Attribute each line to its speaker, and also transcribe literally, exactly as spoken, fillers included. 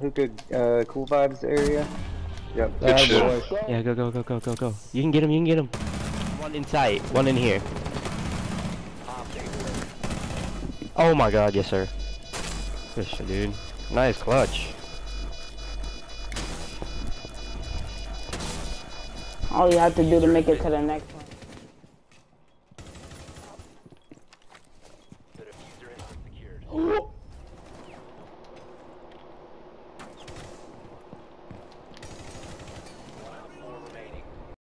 Speaker 1: Hookah, uh, cool vibes area. Yep.
Speaker 2: Good shit.
Speaker 3: Boy.
Speaker 4: Yeah, go, go, go, go, go, go. You can get him, you can get him. One in sight, one in here. Oh my god, yes sir. Good shit, dude. Nice clutch.
Speaker 5: All you have to do to make it to the next one.
Speaker 6: The diffuser has been secured.